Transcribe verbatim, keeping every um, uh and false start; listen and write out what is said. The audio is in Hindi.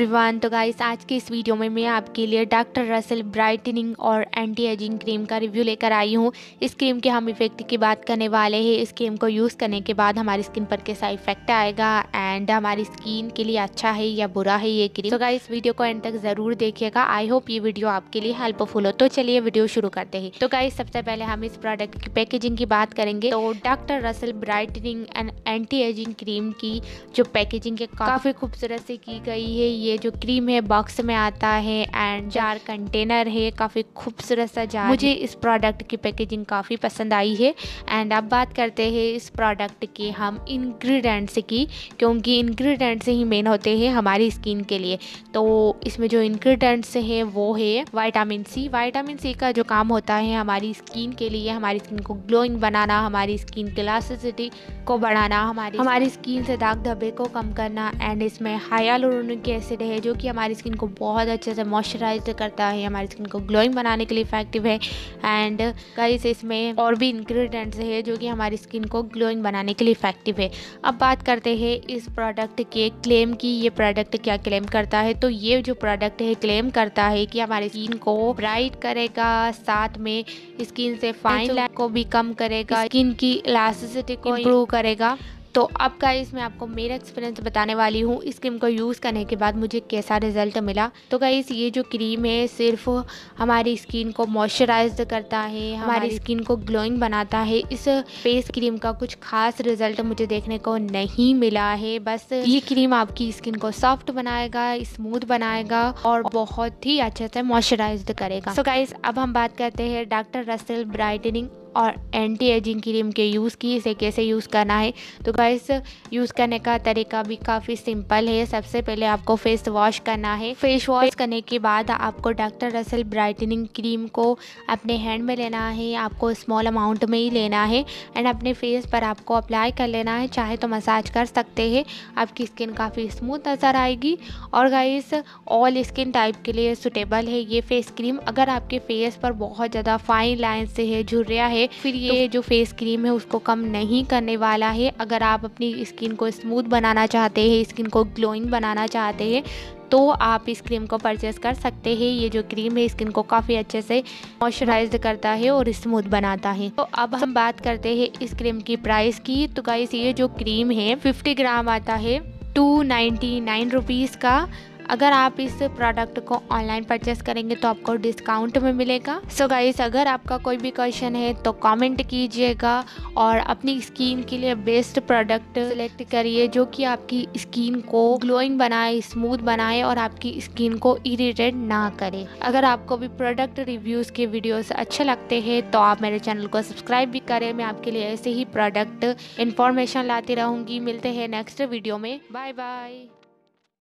एवरीवन, तो गाइस आज की इस वीडियो में मैं आपके लिए डॉक्टर रसेल ब्राइटनिंग और एंटी एजिंग क्रीम का रिव्यू लेकर आई हूँ। इस क्रीम के हम इफेक्ट की बात करने वाले हैं। इस क्रीम को यूज़ करने के बाद हमारी स्किन पर कैसा इफेक्ट आएगा एंड हमारी स्किन के लिए अच्छा है या बुरा है ये क्रीम। तो गाइस वीडियो को एंड तक ज़रूर देखिएगा। आई होप ये वीडियो आपके लिए हेल्पफुल हो। तो चलिए वीडियो शुरू करते हैं। तो गाइस सबसे पहले हम इस प्रोडक्ट की पैकेजिंग की बात करेंगे। तो doctor Russell brightening and anti aging cream की जो पैकेजिंग है काफ़ी खूबसूरत से की गई है। ये जो क्रीम है बॉक्स में आता है एंड जार कंटेनर है, काफ़ी खूबसूरत सा जार। मुझे इस प्रोडक्ट की पैकेजिंग काफ़ी पसंद आई है। एंड अब बात करते हैं इस प्रोडक्ट के हम इंग्रेडिएंट्स की, क्योंकि इंग्रेडिएंट्स ही मेन होते हैं हमारी स्किन के लिए। तो इसमें जो इंग्रेडिएंट्स है वो है विटामिन सी। विटामिन सी का जो काम होता है हमारी स्किन के लिए, हमारी स्किन को ग्लोइंग बनाना, हमारी स्किन की इलास्टिसिटी को बढ़ाना, हमारी हमारी स्किन से दाग धब्बे को कम करना। एंड इसमें हाइलुरोनिक एसिड है जो कि हमारी स्किन को बहुत अच्छे से मॉइस्चराइज करता है, हमारी स्किन को ग्लोइंग बनाने के लिए इफेक्टिव है। एंड गाइस इसमें और भी इंग्रेडिएंट्स है जो कि हमारी स्किन को ग्लोइंग बनाने के लिए इफेक्टिव है। अब बात करते हैं इस प्रोडक्ट के क्लेम की। ये प्रोडक्ट क्या क्लेम करता है? तो ये जो प्रोडक्ट है क्लेम करता है कि हमारी स्किन को ब्राइट करेगा, साथ में स्किन से फाइन लाइन को भी कम करेगा, स्किन की इलास्टिसिटी को इम्प्रूव करेगा। तो अब गाइस मैं आपको मेरा एक्सपीरियंस बताने वाली हूँ इस क्रीम को यूज़ करने के बाद मुझे कैसा रिजल्ट मिला। तो गाइस ये जो क्रीम है सिर्फ हमारी स्किन को मॉइस्चराइज करता है, हमारी स्किन को ग्लोइंग बनाता है। इस फेस क्रीम का कुछ खास रिजल्ट मुझे देखने को नहीं मिला है। बस ये क्रीम आपकी स्किन को सॉफ्ट बनाएगा, स्मूथ बनाएगा और बहुत ही अच्छे से मॉइस्चराइज करेगा। सो गाइस अब हम बात करते हैं डॉक्टर रसेल ब्राइटनिंग और एंटी एजिंग क्रीम के यूज़ की, इसे कैसे यूज़ करना है। तो गाइस यूज़ करने का तरीका भी काफ़ी सिंपल है। सबसे पहले आपको फेस वॉश करना है। फेस वॉश करने के बाद आपको डॉक्टर रसेल ब्राइटनिंग क्रीम को अपने हैंड में लेना है। आपको स्मॉल अमाउंट में ही लेना है एंड अपने फेस पर आपको अप्लाई कर लेना है। चाहे तो मसाज कर सकते हैं, आपकी स्किन काफ़ी स्मूथ नज़र आएगी। और गाइस ऑल स्किन टाइप के लिए सुटेबल है ये फेस क्रीम। अगर आपके फेस पर बहुत ज़्यादा फाइन लाइन से है, झुर्रियाँ है, फिर ये जो फेस क्रीम है उसको कम नहीं करने वाला है। अगर आप अपनी स्किन को स्मूथ बनाना चाहते हैं, स्किन को ग्लोइंग बनाना चाहते हैं, तो आप इस क्रीम को परचेस कर सकते हैं। ये जो क्रीम है स्किन को काफ़ी अच्छे से मॉइस्चराइज करता है और स्मूथ बनाता है। तो अब हम बात करते हैं इस क्रीम की प्राइस की। तो गाइस ये जो क्रीम है फिफ्टी ग्राम आता है टू नाइन्टी नाइन रुपीज़ का। अगर आप इस प्रोडक्ट को ऑनलाइन परचेस करेंगे तो आपको डिस्काउंट में मिलेगा। सो गाइस अगर आपका कोई भी क्वेश्चन है तो कमेंट कीजिएगा और अपनी स्किन के लिए बेस्ट प्रोडक्ट सेलेक्ट करिए जो कि आपकी स्किन को ग्लोइंग बनाए, स्मूथ बनाए और आपकी स्किन को इरिटेट ना करे। अगर आपको भी प्रोडक्ट रिव्यूज़ के वीडियोस अच्छे लगते हैं तो आप मेरे चैनल को सब्सक्राइब भी करें। मैं आपके लिए ऐसे ही प्रोडक्ट इन्फॉर्मेशन लाती रहूँगी। मिलते हैं नेक्स्ट वीडियो में। Bye bye.